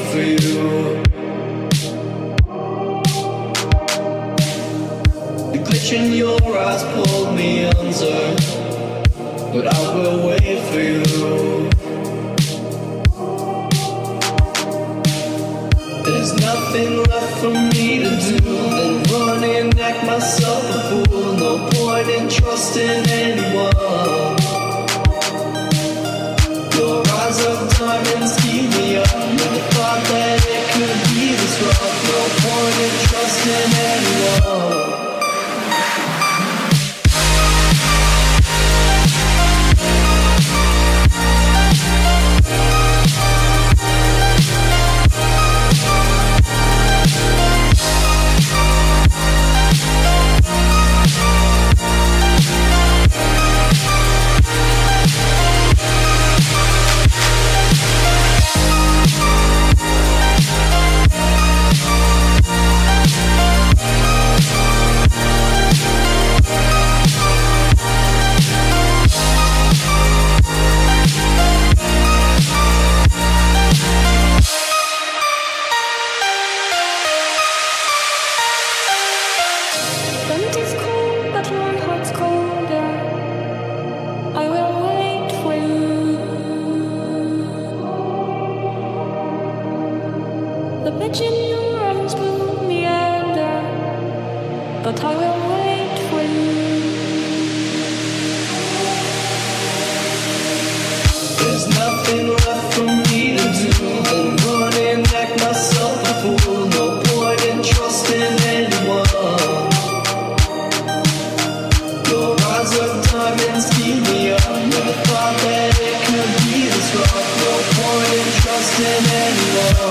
for you. The glitch in your eyes pulled me under, but I will wait for you. There's nothing left for me to do than run and act myself a fool. No point in trusting anyone. Your eyes of diamonds keep me up. Never thought that it could be this rough. No point in trusting anyone. The bitch in your arms pulled me under, but I will wait for you. There's nothing left for me to do than run and act myself a fool. No point in trusting anyone. Your eyes of diamonds keep me up. Never thought that it could be this rough. No point in trusting anyone.